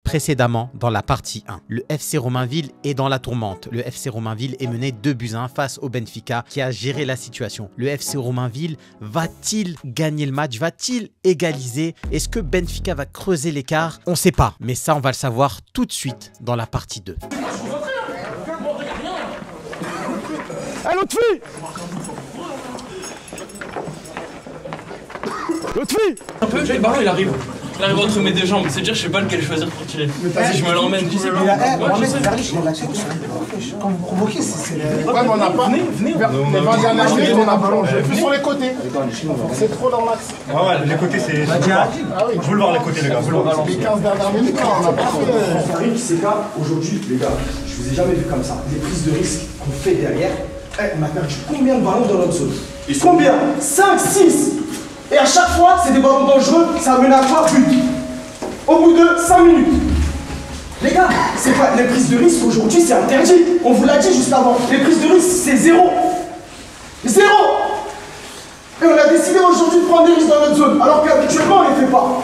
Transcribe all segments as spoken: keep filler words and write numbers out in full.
Précédemment, dans la partie un, le F C Romainville est dans la tourmente. Le F C Romainville est mené deux buts à un face au Benfica qui a géré la situation. Le F C Romainville va-t-il gagner le match? Va-t-il égaliser? Est-ce que Benfica va creuser l'écart? On ne sait pas, mais ça on va le savoir tout de suite dans la partie deux. Ah, l'autre fille! L'autre fille! Un peu, le ballon il arrive. Il arrive entre mes deux jambes, c'est dire je sais pas lequel choisir pour tirer. Vas-y, je me l'emmène, tu sais. Mais là, on va mettre vers lui, la tête. Quand vous provoquez, c'est. Ouais, mais on n'a pas. Venez, venez. Les vingt dernières minutes, on a plongé. Plus sur les côtés. C'est trop dans l'axe. Ah ouais, les côtés, c'est. Ah oui. Je veux le voir, les côtés, les gars. Les quinze dernières minutes, on n'a pas fait. Karim qui s'écarte aujourd'hui, les gars, je vous ai jamais vu comme ça. Les prises de risque qu'on fait derrière. Eh, on a perdu combien de ballons dans notre zone? Combien? cinq, six. Et à chaque fois, c'est des ballons dangereux, ça mène à quoi? But. Au bout de cinq minutes. Les gars, c'est pas les prises de risque aujourd'hui, c'est interdit. On vous l'a dit juste avant. Les prises de risque, c'est zéro. Zéro. Et on a décidé aujourd'hui de prendre des risques dans notre zone, alors qu'habituellement, on ne les fait pas.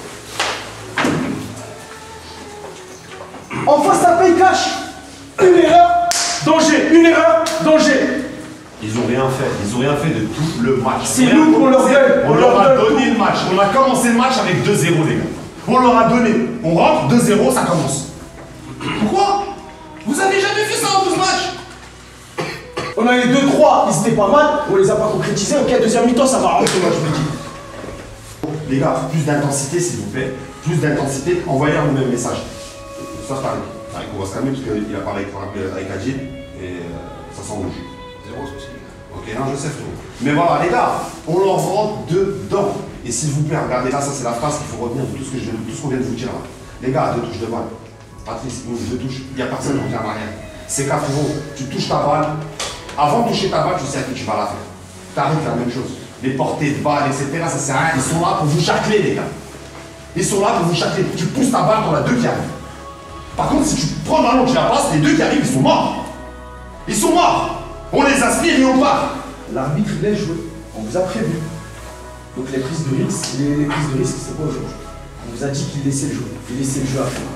En face, ça paye cash. Une erreur, danger. Une erreur, danger. Ils ont rien fait, ils ont rien fait de tout le match. C'est nous qu'on leur donne. On leur a donné le match. On a commencé le match avec deux zéro, les gars. On leur a donné. On rentre, deux zéro, ça commence. Pourquoi? Vous avez jamais vu ça en douze matchs? On a eu deux trois, ils étaient pas mal, on les a pas concrétisés. Ok, deuxième mi-temps, ça va rentrer, moi je vous le dis. Les gars, plus d'intensité, s'il vous plaît. Plus d'intensité, envoyez-leur le même message. Ça, c'est pareil. On va se calmer parce qu'il a parlé avec Adjid et ça sent rouge. Zéro souci. Ok, non, je sais tout. Mais voilà, les gars, on leur rentre dedans. Et s'il vous plaît, regardez là, ça c'est la phrase qu'il faut retenir de tout ce que je, tout ce qu'on vient de vous dire là. Les gars, deux touches de balle. Patrice, nous, deux touches, il n'y a personne qui revient en arrière. C'est qu'à frérot, tu touches ta balle. Avant de toucher ta balle, tu sais à qui tu vas la faire. T'arrives la même chose. Les portées de balle, et cetera, ça sert à rien. Ils sont là pour vous chacler, les gars. Ils sont là pour vous chacler. Tu pousses ta balle dans la deux qui arrive. Par contre, si tu prends le ballon, tu la passes, les deux qui arrivent, ils sont morts. Ils sont morts. On les aspire et on part. L'arbitre, il est joué. On vous a prévu. Donc les prises de risque, les, les prises de risque, c'est pas aujourd'hui. On vous a dit qu'il laissait le jeu. Il laissait le jeu à faire.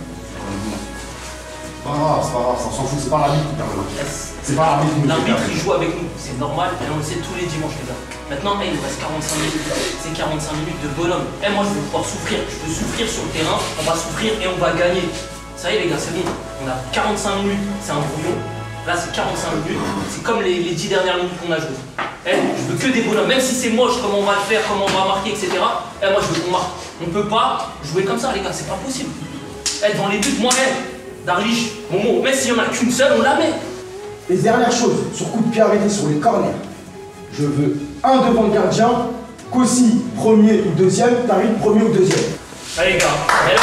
C'est pas grave, c'est pas grave, ça s'en fout, c'est pas l'arbitre qui perd le match. C'est pas l'arbitre qui nous L'arbitre il joue avec nous, c'est normal, et on le sait tous les dimanches les gars. Maintenant, hey, il reste quarante-cinq minutes, c'est quarante-cinq minutes de bonhomme. Et hey, moi je vais pouvoir souffrir, je peux souffrir sur le terrain, on va souffrir et on va gagner. Ça y est les gars, c'est bon, on a quarante-cinq minutes, c'est un brouillon. Là c'est quarante-cinq minutes, c'est comme les, les dix dernières minutes qu'on a jouées. Hey, je veux que des bonhommes, même si c'est moche, comment on va le faire, comment on va marquer, et cetera. Hey, moi je veux qu'on marque. On peut pas jouer comme ça les gars, c'est pas possible. Hey, dans les buts, moi, hey, Darlich, Momo, même s'il y en a qu'une seule, on la met. Les dernières choses, sur coup de pied arrêté sur les corners. Je veux un devant le gardien, Kossi premier ou deuxième, Tariq premier ou deuxième. Allez les gars, allez,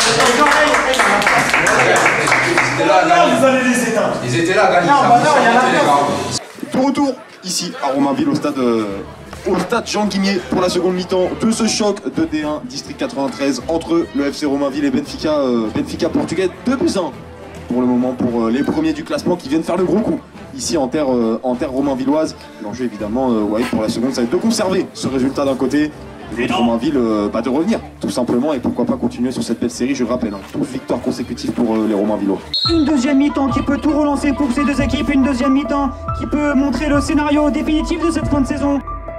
Ils étaient là à gagner. Vous allez les éteindre. Ils étaient là à gagner. Non, bah non, il y a la De retour ici à Romainville au stade, euh, au stade Jean Guimier pour la seconde mi-temps de ce choc de D un District quatre-vingt-treize entre le F C Romainville et Benfica, euh, Benfica portugais. deux buts à un pour le moment pour euh, les premiers du classement qui viennent faire le gros coup ici en terre, euh, en terre romainvilloise. L'enjeu évidemment euh, ouais, pour la seconde, ça va être de conserver ce résultat d'un côté. Et Romainville euh, bah, de revenir tout simplement et pourquoi pas continuer sur cette belle série. Je rappelle, hein, douze victoires consécutives pour euh, les Romainvillois. Une deuxième mi-temps qui peut tout relancer pour ces deux équipes, une deuxième mi-temps qui peut montrer le scénario définitif de cette fin de saison.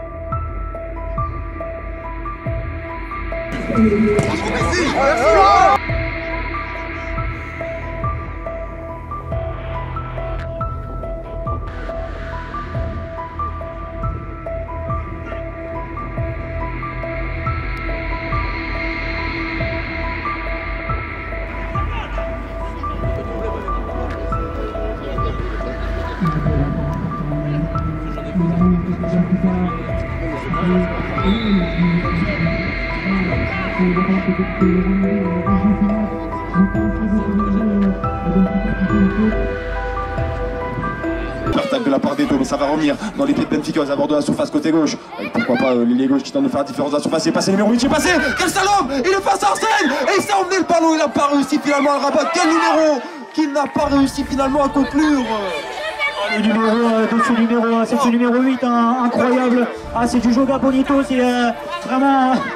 L'attaque de la part d'Eto, mais ça va revenir dans les pieds de Benfica aux abords de la surface côté gauche. Et pourquoi pas euh, l'ailier gauche qui tente de faire la différence de la surface. Il est passé numéro huit, il est passé. Quel salon! Il est passé Arsène et il s'est emmené le ballon. Il n'a pas réussi finalement à le rabattre. Quel numéro qu'il n'a pas réussi finalement à conclure. Le numéro euh, de ce numéro, c'est ce numéro huit, hein, incroyable. Ah, c'est du Joga Bonito, c'est euh, vraiment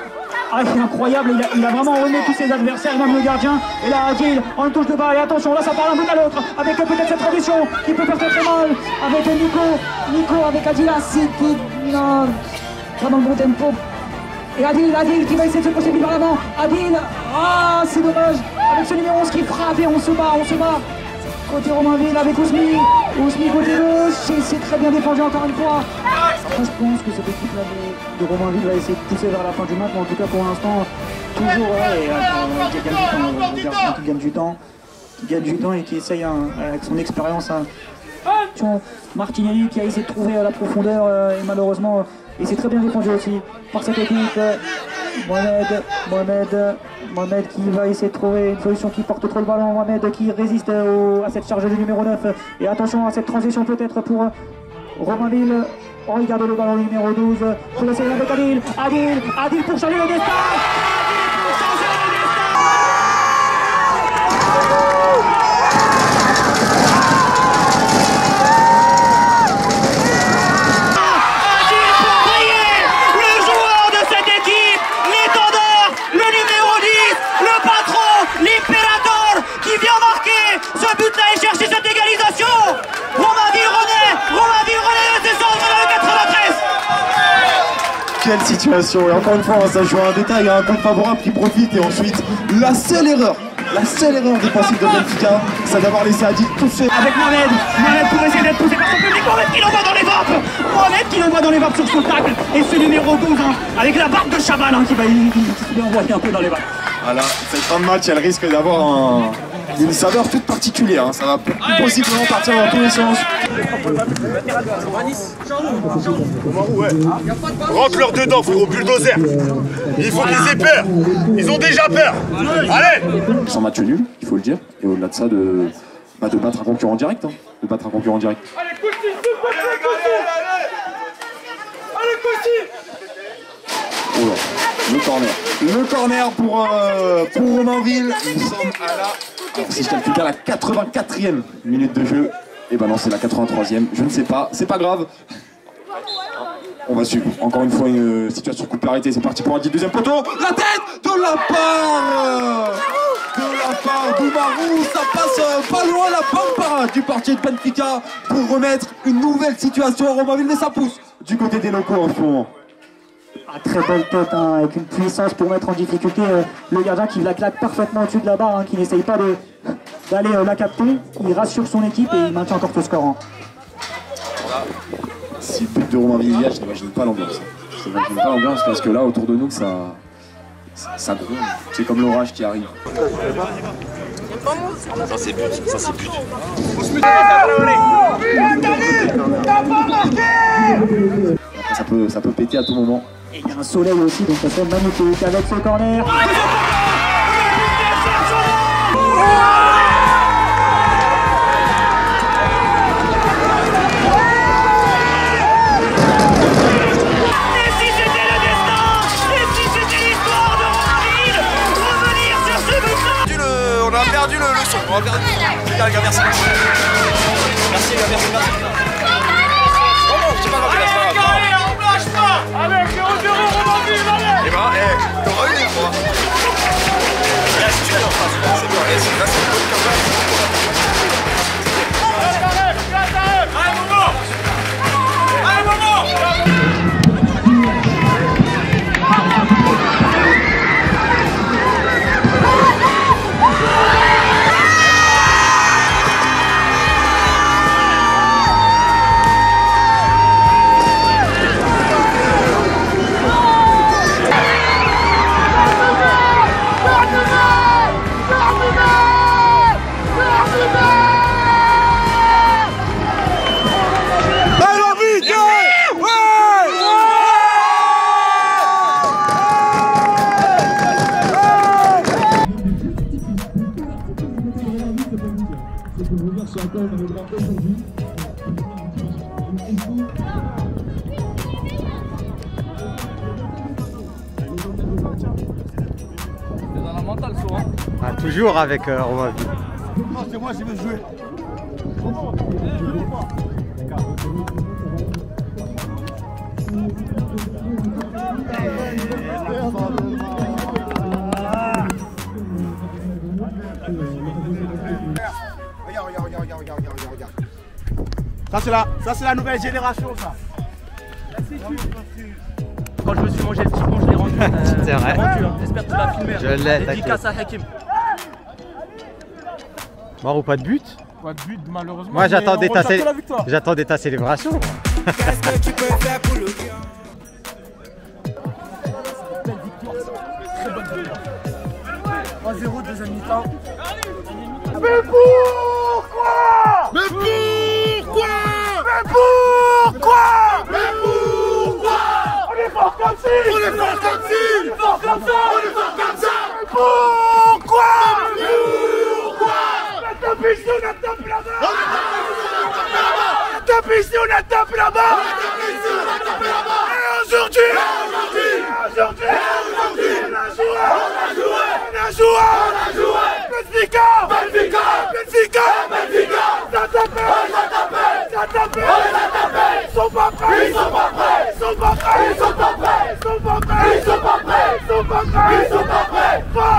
Ah, c'est incroyable, il a, il a vraiment remis tous ses adversaires, même le gardien. Et là, Adil, en touche de balle, et attention, là ça part d'un bout à l'autre, avec peut-être cette transition qui peut faire très très mal, avec Nico, Nico avec Adil, ah, c'est non, pas dans le bon tempo. Et Adil, Adil qui va essayer de se pousser vers l'avant, Adil, ah, c'est dommage, avec ce numéro onze qui frappe et on se bat, on se bat. Côté Romainville avec Ousmi, Ousmi côté gauche, c'est très bien défendu encore une fois. Après, je pense que cette équipe-là de, de Romainville va essayer de pousser vers la fin du match, mais en tout cas pour l'instant, toujours ouais, et, euh, qui gagne du temps, le gardien qui gagne du temps, qui gagne du temps et qui essaye hein, avec son expérience. Hein. Martinelli qui a essayé de trouver euh, la profondeur euh, et malheureusement, et c'est très bien défendu aussi par cette équipe. Euh, Mohamed, Mohamed, Mohamed qui va essayer de trouver une solution qui porte trop le ballon. Mohamed qui résiste au, à cette charge du numéro neuf. Et attention à cette transition peut-être pour euh, Romainville. Oh, regardez le ballon numéro douze. Pour l'essayer avec Adil. Adil, Adil pour changer le destin. Adil pour changer le destin. Adil pour briller. Le joueur de cette équipe, l'étendard, le numéro dix, le patron, l'impérator qui vient marquer ce but-là et chercher cette égalisation. Romainville renaît, Romainville renaît de ses cendres dans le quatre-vingt-treize. Quelle situation, et encore une fois ça joue à un détail, il y a un compte favorable qui profite et ensuite la seule erreur, la seule erreur défensive de Benfica, c'est d'avoir laissé Adil tout seul. Avec Mohamed, Mohamed pour essayer d'être poussé par son public, Mohamed qui l'envoie dans les vapes, Mohamed qui l'envoie dans les vapes sur son tacle, et ce numéro douze hein, avec la barbe de Chaval hein, qui va lui envoyer un peu dans les vapes. Voilà, cette fin de match elle risque d'avoir un... une saveur toute particulière, hein. Ça va possiblement partir dans tous les sens. Rentre-leur dedans, frérot, bulldozer. Il faut qu'ils aient peur. Ils ont déjà peur. Allez. Sans match nul, il faut le dire, et au-delà de ça, de, bah, de battre un concurrent direct. Hein. De battre un concurrent direct. Allez, Costi, allez, allez, allez. Oh là, le corner. Le corner pour, euh, pour Romainville. Nous sommes à la... Alors, si je calcule bien la quatre-vingt-quatrième minute de jeu, et ben non, c'est la quatre-vingt-troisième, je ne sais pas, c'est pas grave. On va suivre encore une fois une situation de coup de arrêté, c'est parti pour un dix, deuxième poteau. La tête de la part de la part d'Oumarou, ça passe pas loin, la bonne parade du portier de Benfica pour remettre une nouvelle situation à Romainville, mais ça pousse du côté des locaux en ce moment. Ah, très belle tête, hein, avec une puissance pour mettre en difficulté euh, le gardien qui la claque parfaitement au-dessus de la barre, hein, qui n'essaye pas d'aller euh, la capter. Il rassure son équipe et il maintient encore ce score. Hein. Si le but de Romainville il y a, je n'imagine pas l'ambiance. Je n'imagine pas l'ambiance parce que là, autour de nous, ça, ça, ça gronde. C'est comme l'orage qui arrive. Ça c'est but, ça c'est but. Après, ça peut, ça peut péter à tout moment. Et il y a un soleil aussi, donc ça serait magnifique avec ce corner. Et si c'était le destin, et si c'était l'histoire de Romainville, revenir sur ce but-là. On a perdu le, le son, on a perdu. Les gars, les gars, merci. Merci, les gars, merci, merci. Oh non, c'est pas grave, c'est pas grave. Allez, on lâche pas. Allez, zéro zéro Romainville, allez. Eh ben, eh, t'auras eu une fois. Là, si tu l'as en face, c'est bon, allez, c'est là, c'est une bonne campagne. Allez, arrête, arrête, arrête. Allez, Momo. Allez, Momo. Ah, toujours avec euh, Romainville. Non, c'est moi, je veux jouer. Regarde, regarde, regarde, regarde, regarde, regarde, regarde. Ça c'est la, ça c'est la nouvelle génération, ça. Quand je me suis mangé le petit pont, je l'ai rendu. Euh, c'est vrai. Hein. J'espère que tu l'as filmé. Je l'ai. Dédicace à Hakim. Mort ou pas de but? Pas de but, malheureusement. Moi j'attendais ta, cé... j'attendais ta célébration. Qu'est-ce que tu peux faire pour le gars? trois zéro, deuxième mi-temps. Mais pourquoi? Mais pourquoi? Mais pourquoi? Mais pourquoi? On est fort comme ci! On est fort comme ci! On est fort comme ça! On est fort comme ça! Mais pourquoi? Mais pourquoi? On a tapé ici, on a tapé là-bas! On a tapé ici, on a tapé là-bas! On a tapé ici, on a tapé là-bas! Et aujourd'hui! Et aujourd'hui! Aujourd'hui! Aujourd'hui! On a joué! On a joué! On a joué! On a joué! Benfica! Benfica! Benfica! Benfica! Ça tapé! Ça tapé! Ça tapé! Ça tapé! Ils sont pas prêts! Ils sont pas prêts! Ils sont pas prêts! Ils sont pas prêts! Ils sont pas prêts! Ils sont pas prêts! Ils sont pas prêts! Ils sont pas prêts!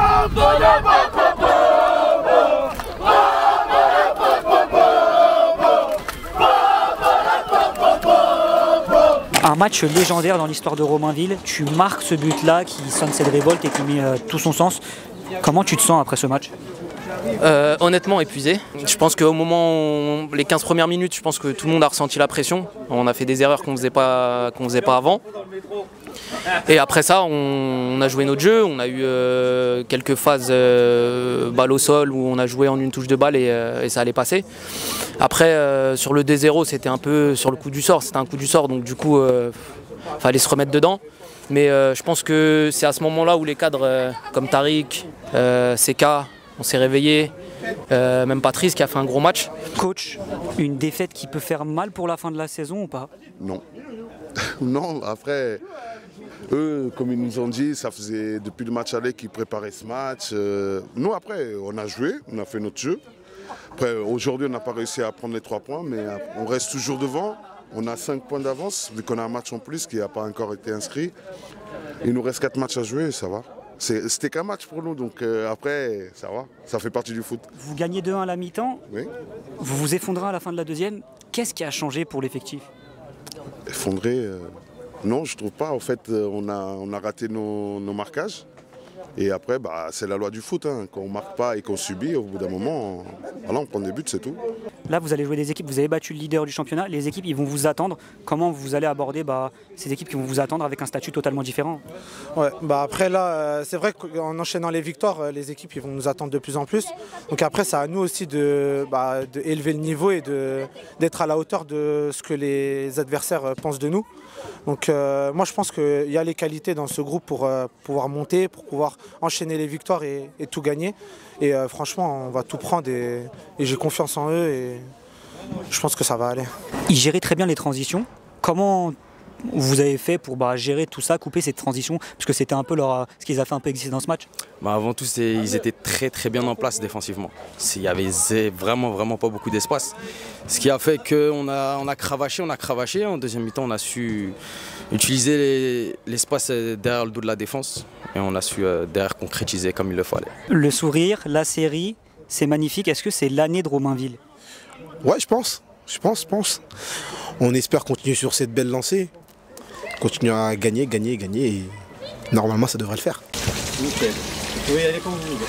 Un match légendaire dans l'histoire de Romainville. Tu marques ce but-là qui sonne cette révolte et qui met euh, tout son sens. Comment tu te sens après ce match? Euh, honnêtement épuisé. Je pense qu'au moment, où, les quinze premières minutes, je pense que tout le monde a ressenti la pression. On a fait des erreurs qu'on ne faisait pas, qu'on faisait pas avant. Et après ça, on, on a joué notre jeu. On a eu euh, quelques phases euh, balle au sol où on a joué en une touche de balle et, euh, et ça allait passer. Après, euh, sur le deux zéro, c'était un peu sur le coup du sort. C'était un coup du sort, donc du coup, il euh, fallait se remettre dedans. Mais euh, je pense que c'est à ce moment-là où les cadres euh, comme Tariq, euh, Seka, on s'est réveillés, euh, même Patrice qui a fait un gros match. Coach, une défaite qui peut faire mal pour la fin de la saison ou pas? Non. Non, après, eux, comme ils nous ont dit, ça faisait depuis le match aller qu'ils préparaient ce match. Euh, nous, après, on a joué, on a fait notre jeu. Après, aujourd'hui, on n'a pas réussi à prendre les trois points, mais on reste toujours devant. On a cinq points d'avance, vu qu'on a un match en plus qui n'a pas encore été inscrit. Il nous reste quatre matchs à jouer, ça va. C'était qu'un match pour nous, donc euh, après, ça va. Ça fait partie du foot. Vous gagnez deux un à la mi-temps, oui. Vous vous effondrez à la fin de la deuxième. Qu'est-ce qui a changé pour l'effectif? Effondré, euh, non, je trouve pas. En fait, on a, on a raté nos, nos marquages. Et après, bah, c'est la loi du foot. Hein. Quand on ne marque pas et qu'on subit, au bout d'un moment, on, voilà, on prend des buts, c'est tout. Là, vous allez jouer des équipes, vous avez battu le leader du championnat. Les équipes, ils vont vous attendre. Comment vous allez aborder bah, ces équipes qui vont vous attendre avec un statut totalement différent? Ouais, bah après là, euh, c'est vrai qu'en enchaînant les victoires, les équipes ils vont nous attendre de plus en plus. Donc après, c'est à nous aussi de, bah, de élever le niveau et d'être à la hauteur de ce que les adversaires pensent de nous. Donc euh, moi je pense qu'il y a les qualités dans ce groupe pour euh, pouvoir monter, pour pouvoir enchaîner les victoires et, et tout gagner. Et euh, franchement on va tout prendre et, et j'ai confiance en eux et je pense que ça va aller. Ils géraient très bien les transitions. Comment vous avez fait pour bah, gérer tout ça, couper cette transition? Parce que c'était un peu leur, ce qu'ils a fait un peu exister dans ce match. Bah avant tout, ils étaient très très bien en place défensivement. Il y avait vraiment vraiment pas beaucoup d'espace. Ce qui a fait qu'on a, on a cravaché, on a cravaché. En deuxième mi-temps, on a su utiliser l'espace derrière le dos de la défense. Et on a su euh, derrière concrétiser comme il le fallait. Le sourire, la série, c'est magnifique. Est-ce que c'est l'année de Romainville? Ouais, je pense. Je pense, je pense. On espère continuer sur cette belle lancée. Continuer à gagner, gagner, gagner. Et normalement, ça devrait le faire. Nickel. Oui, allez quand vous voulez.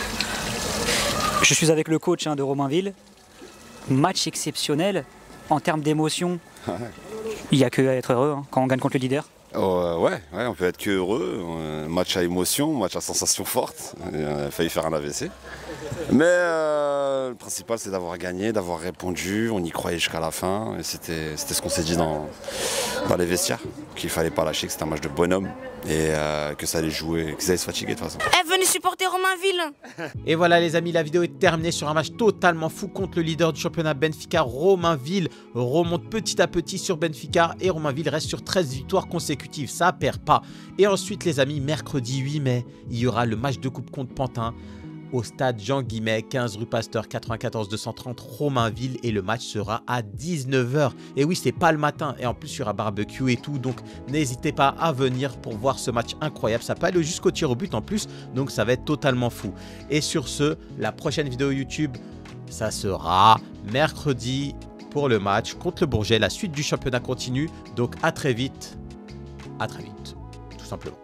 Je suis avec le coach hein, de Romainville. Match exceptionnel. En termes d'émotion, il n'y a que à être heureux hein, quand on gagne contre le leader. Euh, ouais, ouais, on peut être que heureux. Euh, match à émotion, match à sensation forte. Il a failli faire un A V C. Mais euh, le principal, c'est d'avoir gagné, d'avoir répondu. On y croyait jusqu'à la fin. Et c'était ce qu'on s'est dit dans, dans les vestiaires. Qu'il ne fallait pas lâcher, que c'était un match de bonhomme. Et euh, que ça allait jouer, qu'ils allaient se fatiguer de toute façon. Eh, venez supporter Romainville. Et voilà les amis, la vidéo est terminée sur un match totalement fou contre le leader du championnat Benfica. Romainville remonte petit à petit sur Benfica et Romainville reste sur treize victoires consécutives, ça perd pas. Et ensuite les amis, mercredi huit mai, il y aura le match de coupe contre Pantin au stade Jean Guimet, quinze rue Pasteur, quatre-vingt-quatorze deux cent trente Romainville, et le match sera à dix-neuf heures. Et oui, c'est pas le matin, et en plus il y aura barbecue et tout, donc n'hésitez pas à venir pour voir ce match incroyable. Ça peut aller jusqu'au tir au but en plus, donc ça va être totalement fou. Et sur ce, la prochaine vidéo YouTube ça sera mercredi pour le match contre le Bourget. La suite du championnat continue. Donc à très vite. À très vite, tout simplement.